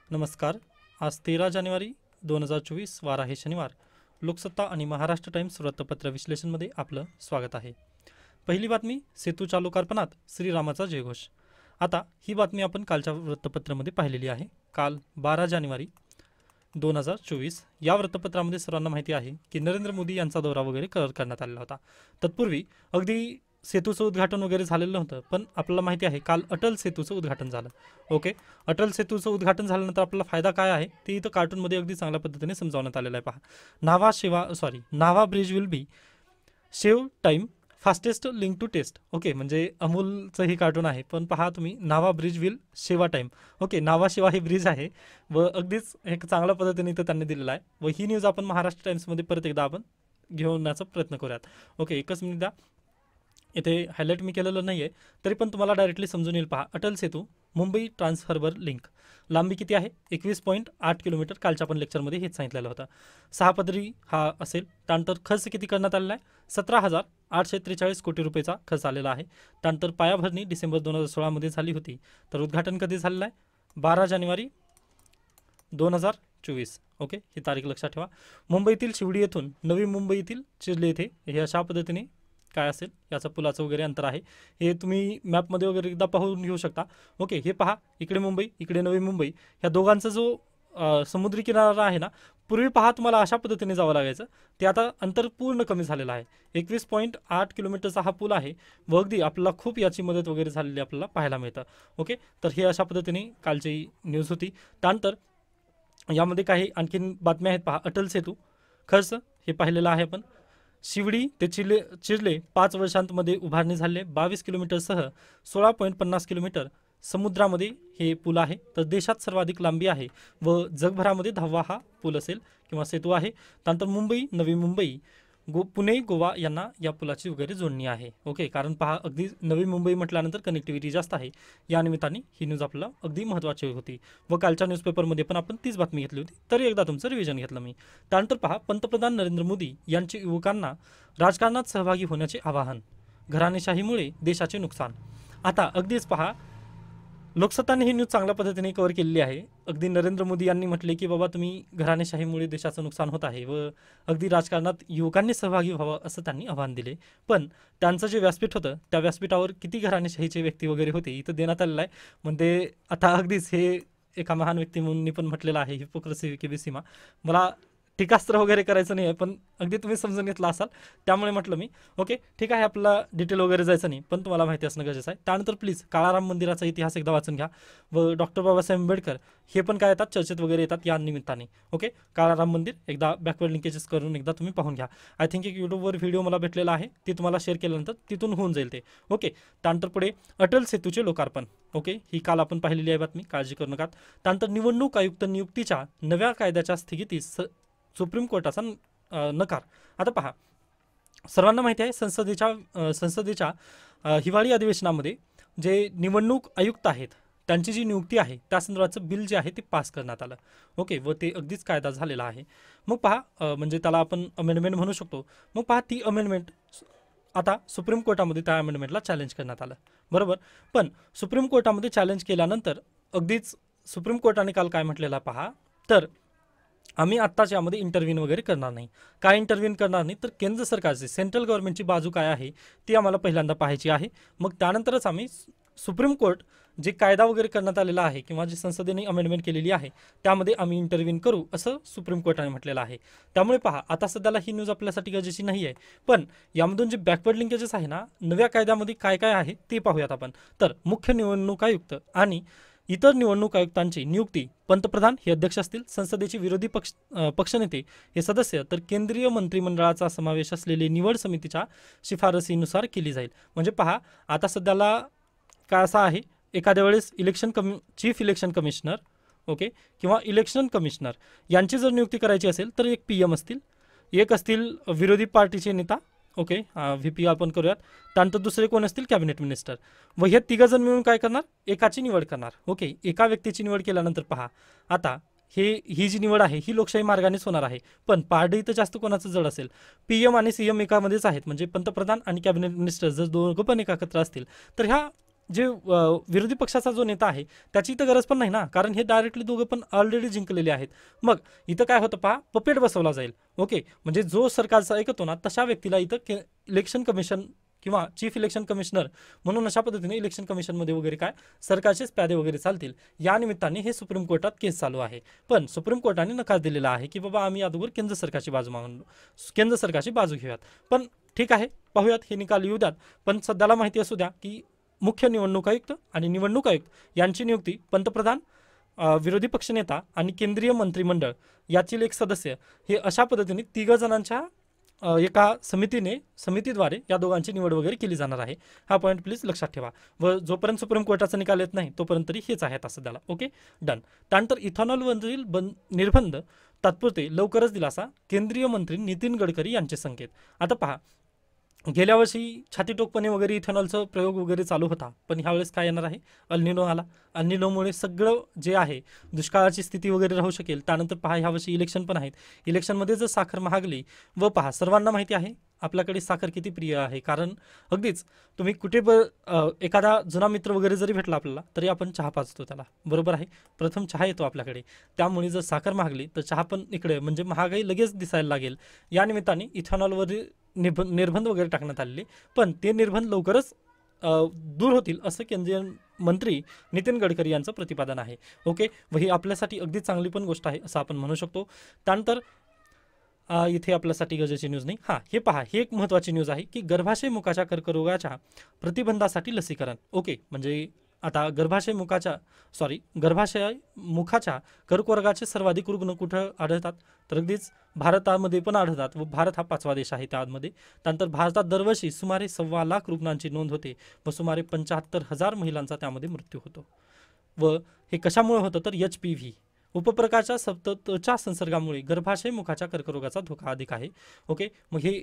नमस्कार. आज 13 जानेवारी 2024 वार आहे शनिवार. लोकसत्ता आणि महाराष्ट्र टाइम्स वृत्तपत्र विश्लेषणमध्ये आपलं स्वागत आहे. पहिली बातमी, सेतूच्या लोकार्पणात श्रीरामाचा जयघोष. आता ही बातमी आपण कालच्या वृत्तपत्रामध्ये पाहिलेली आहे. काल 12 जानेवारी 2024 या वृत्तपत्रामध्ये सर्वांना माहिती आहे की नरेंद्र मोदी यांचा दौरा वगैरे करण्यात आलेला होता. तत्पूर्वी अगदी सेतूचं उद्घाटन वगैरे झालेलं नव्हतं, पण आपल्याला माहिती आहे काल अटल सेतूचं उद्घाटन झालं. ओके, अटल सेतूचं उद्घाटन झाल्यानंतर आपल्याला फायदा काय आहे ते इथं कार्टूनमध्ये अगदी चांगल्या पद्धतीने समजावण्यात आलेलं आहे. पहा, Nhava bridge will be save time fastest link to test. Okay, म्हणजे अमूलचं ही कार्टून आहे, पण पहा तुम्ही, Nhava bridge will Sheva time. Okay, Nhava Sheva हे ब्रिज आहे व अगदीच एक चांगल्या पद्धतीने इथं त्यांनी दिलेलं आहे. व ही न्यूज आपण महाराष्ट्र टाइम्समध्ये परत एकदा आपण घेऊनचा प्रयत्न करूयात. ओके, एकच मिनिट द्या. इथे हायलाईट मी केलेलं नाही आहे, तरी पण तुम्हाला डायरेक्टली समजून येईल. पहा, अटल सेतू मुंबई ट्रान्सफार्बर लिंक. लांबी किती आहे? 21.8 किलोमीटर. कालच्या पण लेक्चरमध्ये हेच सांगितलेलं होतं. 6 पदरी हा असेल. त्यानंतर खर्च किती करण्यात आलेला आहे? 17,843 कोटी रुपयेचा खर्च आलेला आहे. त्यानंतर पायाभरणी डिसेंबर 2016मध्ये झाली होती. तर उद्घाटन कधी झालेलं आहे? 12 जानेवारी 2024. ओके, ही तारीख लक्षात ठेवा. मुंबईतील शिवडी येथून नवी मुंबई येथील चिर्ले येथे हे अशा पद्धतीने काय असेल याचं पुलाचं वगैरे अंतर आहे. हे तुम्ही मॅपमध्ये वगैरे एकदा पाहून घेऊ शकता. ओके, हे पहा, इकडे मुंबई, इकडे नवी मुंबई. ह्या दोघांचा जो समुद्री किनारा आहे ना, पूर्वी पहा तुम्हाला अशा पद्धतीने जावं लागायचं, ते आता अंतर पूर्ण कमी झालेलं आहे. 21.8 किलोमीटरचा हा पूल आहे व अगदी आपल्याला खूप याची मदत वगैरे झालेली आपल्याला पाहायला मिळतं. ओके, तर हे अशा पद्धतीने कालची न्यूज होती. त्यानंतर यामध्ये काही आणखीन बातम्या आहेत. पहा, अटल सेतू खर्च हे पाहिलेलं आहे आपण. शिवडी ते चिर्ले 5 वर्षांमध्ये उभारणी झाली आहे. 22 किलोमीटरसह 16.50 किलोमीटर समुद्रामध्ये हे पूल आहे. तर देशात सर्वाधिक लांबी आहे व जगभरामध्ये 10वा हा पूल असेल किंवा सेतू आहे. त्यानंतर मुंबई, नवी मुंबई, पुणे, गोवा यांना या पुलाची वगैरे जोडणी आहे. ओके, कारण पहा, अगदी नवी मुंबई म्हटल्यानंतर कनेक्टिव्हिटी जास्त आहे. या निमित्ताने ही न्यूज आपल्याला अगदी महत्त्वाची होती व कालच्या न्यूजपेपरमध्ये पण आपण तीच बातमी घेतली होती. तरी एकदा तुमचं रिव्हिजन घेतलं मी. त्यानंतर पहा, पंतप्रधान नरेंद्र मोदी यांचे युवकांना राजकारणात सहभागी होण्याचे आवाहन. घराणेशाहीमुळे देशाचे नुकसान. आता अगदीच पहा, लोकसत्ताने ही न्यूज चांगल्या पद्धतीने कव्हर केलेली आहे. अगदी नरेंद्र मोदी यांनी म्हटले की बाबा तुम्ही घराणेशाहीमुळे देशाचं नुकसान होत आहे व अगदी राजकारणात युवकांनी सहभागी व्हावं असं त्यांनी आव्हान दिले. पण त्यांचं जे व्यासपीठ होतं त्या व्यासपीठावर किती घराणेशाहीचे व्यक्ती वगैरे होते इथं देण्यात आलेलं आहे. म्हणजे आता अगदीच हे एका महान व्यक्ती म्हणून पण म्हटलेलं आहे, हिपोक्रसी की बेसीमा. मला टीकास्त्र वगैरे करायचं नाही आहे, पण अगदी तुम्ही समजून घेतलं असाल त्यामुळे म्हटलं मी. ओके, ठीक आहे, आपला डिटेल वगैरे जायचं नाही, पण तुम्हाला माहिती असणं गरजेचं आहे. त्यानंतर प्लीज काळाराम मंदिराचा इतिहास एकदा वाचून घ्या व डॉक्टर बाबासाहेब आंबेडकर हे पण काय येतात, चर्चेत वगैरे येतात या निमित्ताने. ओके, काळाराम मंदिर एकदा बॅकवर्ड लिंकेजेस करून एकदा तुम्ही पाहून घ्या. आय थिंक एक यूट्यूबवर व्हिडिओ मला भेटलेला आहे, ती तुम्हाला शेअर केल्यानंतर तिथून होऊन जाईल ते. ओके, त्यानंतर पुढे अटल सेतूचे लोकार्पण. ओके, ही काल आपण पाहिलेली आहे बातमी, काळजी करू नका. त्यानंतर निवडणूक आयुक्त नियुक्तीच्या नव्या कायद्याच्या स्थगितीस सुप्रीम कोर्टाचा नकार. आता पहा, सर्वांना माहिती आहे संसदेच्या हिवाळी अधिवेशनामध्ये जे निवडणूक आयुक्त आहेत त्यांची जी नियुक्ती आहे त्या संदर्भाचं बिल जे आहे ते पास करण्यात आलं. ओके, व ते अगदीच कायदा झालेला आहे. मग पहा, म्हणजे त्याला आपण अमेंडमेंट म्हणू शकतो. मग पहा, ती अमेंडमेंट आता सुप्रीम कोर्टामध्ये त्या अमेंडमेंटला चॅलेंज करण्यात आलं, बरोबर. पण सुप्रीम कोर्टामध्ये चॅलेंज केल्यानंतर अगदीच सुप्रीम कोर्टाने काल काय म्हटलेलं पहा, तर आम्ही आत्ताच यामध्ये इंटरव्ह्यून वगैरे करणार नाही. काय इंटरव्ह्यून करणार नाही, तर केंद्र सरकारची, सेंट्रल गव्हर्नमेंटची बाजू काय आहे ती आम्हाला पहिल्यांदा पाहायची आहे. मग त्यानंतरच आम्ही सुप्रीम कोर्ट जे कायदा वगैरे करण्यात आलेला आहे किंवा जी संसदेने अमेंडमेंट केलेली आहे त्यामध्ये आम्ही इंटरव्ह्यून करू असं सुप्रीम कोर्टाने म्हटलेलं आहे. त्यामुळे पहा, आता सध्याला ही न्यूज आपल्यासाठी गरजेची नाही आहे, पण यामधून जे बॅकवर्ड लिंकेजेस आहे ना नव्या कायद्यामध्ये काय काय आहे ते पाहूयात आपण. तर मुख्य निवडणूक आयुक्त आणि इतर निवडणूक आयुक्तांची नियुक्ती पंतप्रधान हे अध्यक्ष असतील, संसदेचे विरोधी पक्षनेते हे सदस्य, तर केंद्रीय मंत्रिमंडळाचा समावेश असलेली निवड समितीच्या शिफारसीनुसार केली जाईल. म्हणजे पहा, आता सध्याला काय असं आहे, एखाद्या वेळेस चीफ इलेक्शन कमिशनर, ओके, किंवा इलेक्शन कमिशनर यांची जर नियुक्ती करायची असेल तर एक PM असतील, एक असतील विरोधी पार्टीचे नेता, ओके, VP आपण करूयात. त्यानंतर दुसरे कोण असतील, कॅबिनेट मिनिस्टर. व हे तिघजण मिळून काय करणार, एकाची निवड करणार. ओके, एका व्यक्तीची निवड केल्यानंतर पहा, आता ही जी निवड आहे ही लोकशाही मार्गानेच होणार आहे. पण पारडं इथं जास्त कोणाचं जड असेल, PM आणि CM एकामध्येच आहेत. म्हणजे पंतप्रधान आणि कॅबिनेट मिनिस्टर जर दोघं पण एकत्र असतील तर ह्या जे विरोधी पक्षाचा जो नेता आहे त्याची इथं गरज पण नाही ना, कारण हे डायरेक्टली दोघं पण ऑलरेडी जिंकलेले आहेत. मग इथं काय होतं पहा, पपेट बसवला जाईल. ओके, म्हणजे जो सरकारचा ऐकतो ना तशा व्यक्तीला इथं इलेक्शन कमिशन किंवा चीफ इलेक्शन कमिशनर म्हणून अशा पद्धतीने इलेक्शन कमिशनमध्ये वगैरे काय सरकारचेच प्यादे वगैरे चालतील. या निमित्ताने हे सुप्रीम कोर्टात केस चालू आहे. पण सुप्रीम कोर्टाने नकार दिलेला आहे की बाबा आम्ही अगोदर केंद्र सरकारची बाजू मागून केंद्र सरकारची बाजू घेऊयात. पण ठीक आहे, पाहूयात, हे निकाल येऊ द्यात. पण सध्याला माहिती असू द्या की मुख्य निवडणूक आयुक्त आणि निवडणूक आयुक्त यांची नियुक्ती पंतप्रधान, विरोधी पक्षनेता आणि केंद्रीय मंत्रिमंडळ यातील एक सदस्य हे अशा पद्धतीने 3 जणांच्या एका समितीद्वारे या दोघांची निवड वगैरे केली जाणार आहे. हा पॉईंट प्लीज लक्षात ठेवा. व जोपर्यंत सुप्रीम कोर्टाचा निकाल येत नाही तोपर्यंत तरी हेच आहे असं त्याला. Okay, done. त्यानंतर इथॉनॉलवरील निर्बंध तात्पुरते, लवकरच दिलासा, केंद्रीय मंत्री नितीन गडकरी यांचे संकेत. आता पहा, गेल्या वर्षी छातीटोकपणे वगैरे इथेनॉलचा प्रयोग वगैरे चालू होता, पण ह्यावेळेस काय येणार आहे, अल्निनो आला. अल्निनोमुळे सगळं जे आहे दुष्काळाची स्थिती वगैरे राहू शकेल. त्यानंतर पहा, ह्यावर्षी इलेक्शन पण आहेत. इलेक्शनमध्ये जर साखर महागली, व पहा सर्वांना माहिती आहे आपल्याकडे साखर किती प्रिय आहे, कारण अगदीच तुम्ही कुठे एखादा जुना मित्र वगैरे जरी भेटला आपल्याला तरी आपण चहा पाजतो त्याला, बरोबर आहे. प्रथम चहा येतो आपल्याकडे. त्यामुळे जर साखर महागली तर चहा पण इकडे म्हणजे महागाई लगेच दिसायला लागेल. या निमित्ताने इथेनॉलवरील निर्बंध वगैरे टाकण्यात आलेले, पण ते निर्बंध लवकरच दूर होतील असं केंद्रीय मंत्री नितीन गडकरी यांचं प्रतिपादन आहे. ओके, व ही आपल्यासाठी अगदी चांगली पण गोष्ट आहे असं आपण म्हणू शकतो. त्यानंतर इथे आपल्यासाठी गरजेची न्यूज नाही. हां, हे पहा, ही एक महत्त्वाची न्यूज आहे की गर्भाशय मुखाच्या कर्करोगाच्या प्रतिबंधासाठी लसीकरण. ओके, म्हणजे आता गर्भाशय मुखाच्या कर्करोगाचे सर्वाधिक रुग्ण कुठं आढळतात, तर अगदीच भारतामध्ये पण आढळतात, व भारत हा 5वा देश आहे त्यामध्ये. त्यानंतर भारतात दरवर्षी सुमारे 1.25 लाख रुग्णांची नोंद होते व सुमारे 75,000 महिलांचा त्यामध्ये मृत्यू होतो. व हे कशामुळे होतं, तर HPV उपप्रकारच्या सततच्या संसर्गामुळे गर्भाशय मुखाच्या कर्करोगाचा धोका अधिक आहे. ओके, मग हे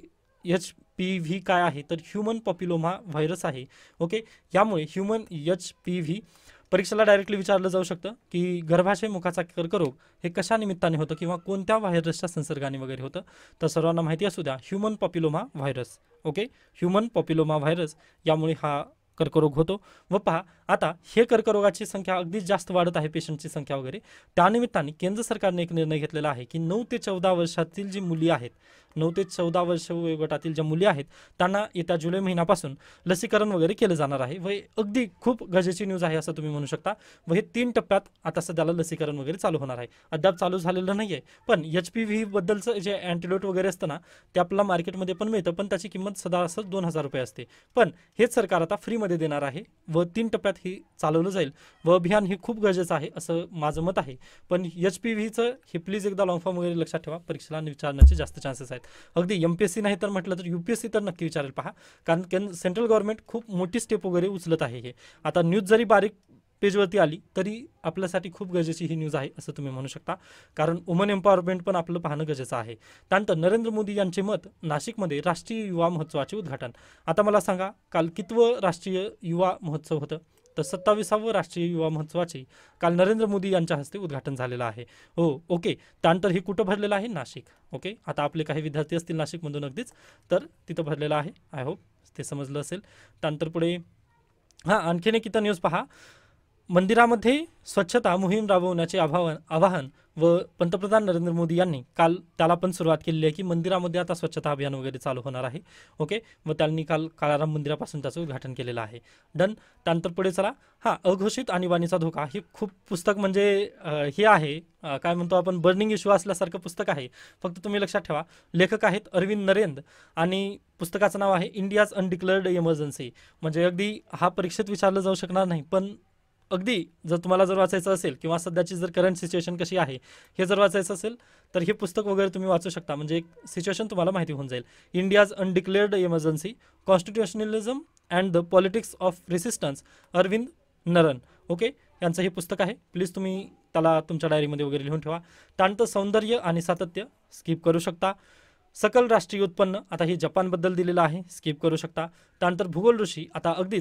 HPV काय आहे, तर ह्युमन पॉप्युलोमा व्हायरस आहे. ओके, यामुळे ह्युमन HPV परीक्षेला डायरेक्टली विचारलं जाऊ शकतं की गर्भाशय मुखाचा कर्करोग हे कशा निमित्ताने होतं किंवा कोणत्या व्हायरसच्या संसर्गाने वगैरे होतं. तर सर्वांना माहिती असू द्या, human papilloma virus. Okay, human papilloma virus यामुळे हा कर्करोग होतो. व पहा, आता हे कर्करोगाची संख्या अगदीच जास्त वाढत आहे, पेशंटची संख्या वगैरे. त्यानिमित्ताने केंद्र सरकारने एक निर्णय घेतलेला आहे की 9 ते 14 वर्षातील जी मुली आहेत, 9 ते 14 वर्ष वयोगटातील ज्या मुली आहेत त्यांना येत्या जुलै महिन्यापासून लसीकरण वगैरे केलं जाणार आहे. व अगदी खूप गरजेची न्यूज आहे असं तुम्ही म्हणू शकता. व हे 3 टप्प्यात आता सध्याला लसीकरण वगैरे चालू होणार आहे. अद्याप चालू झालेलं नाही आहे, पण HPV बद्दलचं जे अँटीडोट वगैरे असतं ना ते आपल्याला मार्केटमध्ये पण मिळतं, पण त्याची किंमत सदा 2,000 रुपये असते. पण हेच सरकार आता फ्रीमध्ये देणार आहे व 3 टप्प्यात ही चालवलं जाईल. व अभियान हे खूप गरजेचं आहे असं माझं मत आहे. पण HPVचं हे प्लीज एकदा लॉंग फॉर्म वगैरे लक्षात ठेवा, परीक्षेला विचारण्याचे जास्त चान्सेस आहेत. अगदी MPSC नाही तर म्हटलं तर UPSC तर नक्की विचारेल पहा, कारण सेंट्रल गव्हर्नमेंट खूप मोठी स्टेप वगैरे उचलत आहे. हे आता न्यूज जरी बारीक पेजवरती आली तरी आपल्यासाठी खूप गरजेची ही न्यूज आहे असं तुम्ही म्हणू शकता, कारण वुमन एम्पॉवरमेंट पण आपलं पाहणं गरजेचं आहे. त्यानंतर नरेंद्र मोदी यांचे मत, नाशिकमध्ये राष्ट्रीय युवा महोत्सवाचे उद्घाटन. आता मला सांगा, काल कितवं राष्ट्रीय युवा महोत्सव होतं, तर 27वे राष्ट्रीय युवा महोत्सवाचे काल नरेंद्र मोदी यांच्या हस्ते उद्घाटन झालेलं आहे. हो, ओके. त्यानंतर हे कुठं भरलेलं आहे, नाशिक. ओके, आता आपले काही विद्यार्थी असतील नाशिकमधून अगदीच, तर तिथं भरलेलं आहे. आय होप ते समजलं असेल. त्यानंतर पुढे आणखीन एक इथं न्यूज पहा, मंदिरामध्ये स्वच्छता मोहीम राबवण्याचे आवाहन व पंतप्रधान नरेंद्र मोदी यांनी काल त्याला पण सुरुवात केलेली आहे की मंदिरामध्ये आता स्वच्छता अभियान वगैरे चालू होणार आहे. ओके, व त्यांनी काल काळाराम मंदिरापासून त्याचं उद्घाटन केलेलं आहे. डन. त्यानंतर पुढे चला, अघोषित आणीबाणीचा धोका. हे खूप पुस्तक म्हणजे हे आहे, काय म्हणतो आपण, बर्निंग इश्यू असल्यासारखं पुस्तक आहे. फक्त तुम्ही लक्षात ठेवा, लेखक आहेत अरविंद नरेंद्र आणि पुस्तकाचं नाव आहे इंडियाज अनडिक्लेअर्ड इमर्जन्सी. म्हणजे अगदी हा परीक्षेत विचारलं जाऊ शकणार नाही, पण अगदी जर तुम्हाला वाचायचं असेल किंवा सध्याची जर करंट सिच्युएशन कशी आहे हे जर वाचायचं असेल तर हे पुस्तक वगैरे तुम्ही वाचू शकता. म्हणजे एक सिच्युएशन तुम्हाला माहिती होऊन जाईल. India's undeclared emergency, constitutionalism and the politics of resistance, Arvind Narain. Okay, यांचं हे पुस्तक आहे. प्लीज तुम्ही त्याला तुमच्या डायरीमध्ये वगैरे लिहून ठेवा. त्यानंतर सौंदर्य आणि सातत्य स्किप करू शकता. सकल राष्ट्रीय उत्पन्न, आता हे जपानबद्दल दिलेलं आहे, स्किप करू शकता. त्यानंतर भूगोल ऋषी, आता अगदीच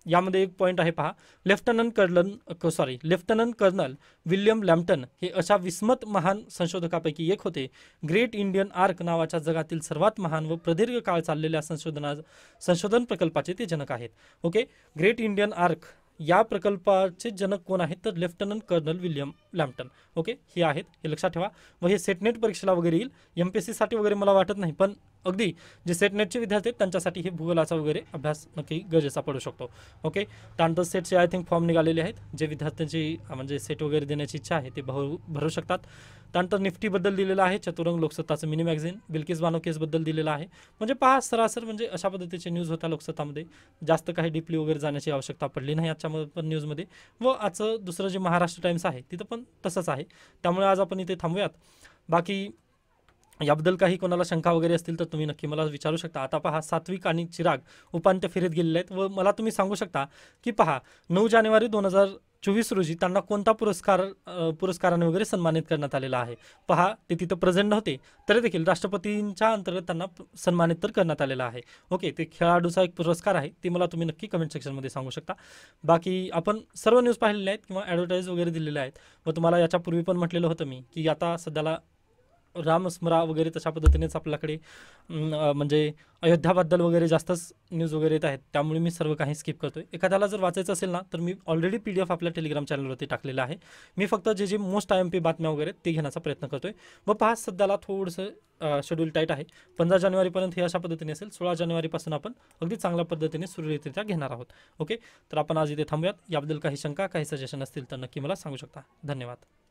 यामध्ये एक पॉईंट आहे पहा, लेफ्टनंट कर्नल विल्यम लॅम्प्टन हे अशा विस्मत महान संशोधकापैकी एक होते. ग्रेट इंडियन आर्क नावाच्या जगातील सर्वात महान व प्रदीर्घ काळ चाललेल्या संशोधन प्रकल्पाचे ते जनक आहेत. ओके, ग्रेट इंडियन आर्क या प्रकल्पाचे जनक कोण आहेत तर lieutenant colonel William Lambton. Okay, हे आहेत, हे लक्षात ठेवा. व हे सेटनेट परीक्षेला वगैरे येईल, MPSC साठी वगैरे मला वाटत नाही, पण अगदी जे सेटनेटचे विद्यार्थी आहेत त्यांच्यासाठी हे भूगोलाचा वगैरे अभ्यास नक्की गरजेचा पडू शकतो. ओके, त्यानंतर सेटचे आय थिंक फॉर्म निघालेले आहेत, जे विद्यार्थ्यांची म्हणजे सेट वगैरे देण्याची इच्छा आहे ते भरू शकतात. त्यानंतर निफ्टीबद्दल दिलेलं आहे, चतुरंग लोकसत्ताचं मिनी मॅगझिन, बिल्किस बानो केसबद्दल दिलेलं आहे. म्हणजे पहा सरासर म्हणजे अशा पद्धतीचे न्यूज होत्या लोकसत्तामध्ये, जास्त काही डीपली वगैरे जाण्याची आवश्यकता पडली नाही आजच्या पण न्यूजमध्ये. व आजचं दुसरं जे महाराष्ट्र टाइम्स आहे तिथं पण तसंच आहे. त्यामुळे आज आपण इथे थांबूयात. बाकी याबद्दल काही कोणाला शंका वगैरे असतील तर तुम्ही नक्की मला विचारू शकता. आता पहा, सात्विक आणि चिराग उपांत्य फेरीत गेलेले आहेत व मला तुम्ही सांगू शकता की पहा 9 जानेवारी 2024 रोजी त्यांना कोणता पुरस्काराने वगैरे सन्मानित करण्यात आलेला आहे. पहा, ते तिथं प्रेझेंट नव्हते तरी देखील राष्ट्रपतींच्या अंतर्गत त्यांना सन्मानित तर करण्यात आलेला आहे. ओके, ते खेळाडूचा एक पुरस्कार आहे, ते मला तुम्ही नक्की कमेंट सेक्शनमध्ये सांगू शकता. बाकी आपण सर्व न्यूज पाहिलेल्या आहेत किंवा ॲडव्हर्टाईज वगैरे दिलेल्या आहेत. व तुम्हाला याच्यापूर्वी पण म्हटलेलं होतं मी की आता सध्याला रामस्मरा वगैरे तशा पद्धतीनेच आपल्याकडे म्हणजे अयोध्याबद्दल वगैरे जास्तच न्यूज वगैरे येत आहेत. त्यामुळे मी सर्व काही स्किप करतोय. एखाद्याला जर वाचायचं असेल ना तर मी ऑलरेडी PDF आपल्या टेलिग्राम चॅनलवरती टाकलेला आहे. मी फक्त जे मोस्ट IMP बातम्या वगैरे ते घेण्याचा प्रयत्न करतोय. व पहा, सध्याला थोडंसं शेड्यूल टाईट आहे. 15 जानेवारीपर्यंत हे अशा पद्धतीने असेल. 16 जानेवारीपासून आपण अगदी चांगल्या पद्धतीने सुरळीतरित्या घेणार आहोत. ओके, तर आपण आज इथे थांबूयात. याबद्दल काही शंका काही सजेशन असतील तर नक्की मला सांगू शकता. धन्यवाद.